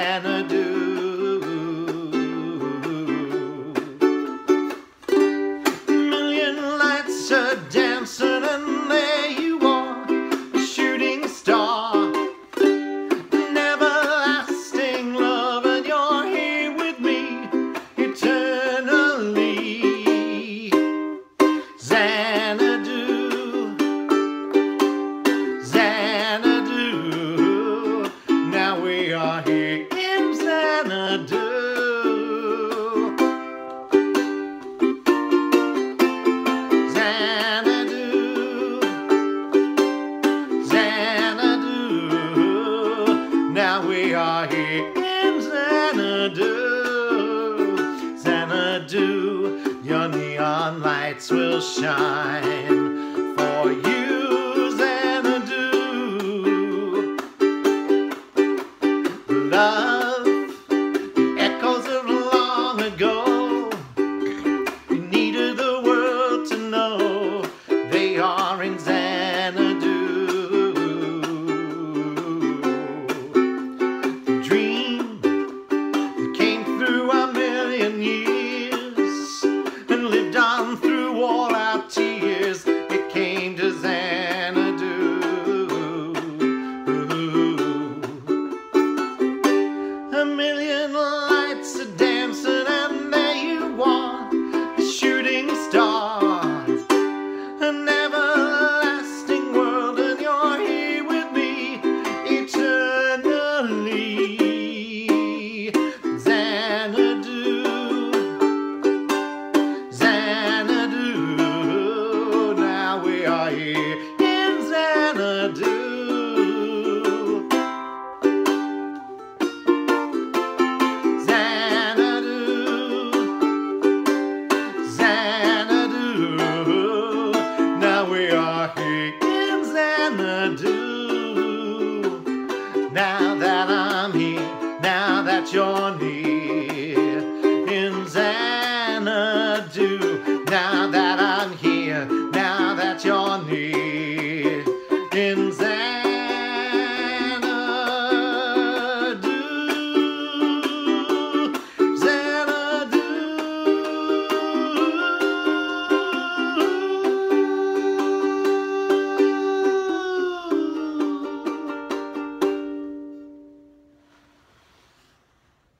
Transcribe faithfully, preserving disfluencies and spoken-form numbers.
Xanadu. Million lights are dancing and there you are, a shooting star. Everlasting love and you're here with me eternally. Xanadu, Xanadu, now we are here in Xanadu. Xanadu, Xanadu, now we are here in Xanadu. Xanadu, your neon lights will shine for you, Xanadu. Love, the echoes of long ago, you needed the world to know they are in Xanadu. The dream that came through a million years and lived on through all our tears, it came to Xanadu. A million lights are dancing and there you are, a shooting star. An everlasting world and you're here with me eternally. Xanadu, Xanadu, now we are here in Xanadu. We are here in Xanadu. Now that I'm here, now that you're near,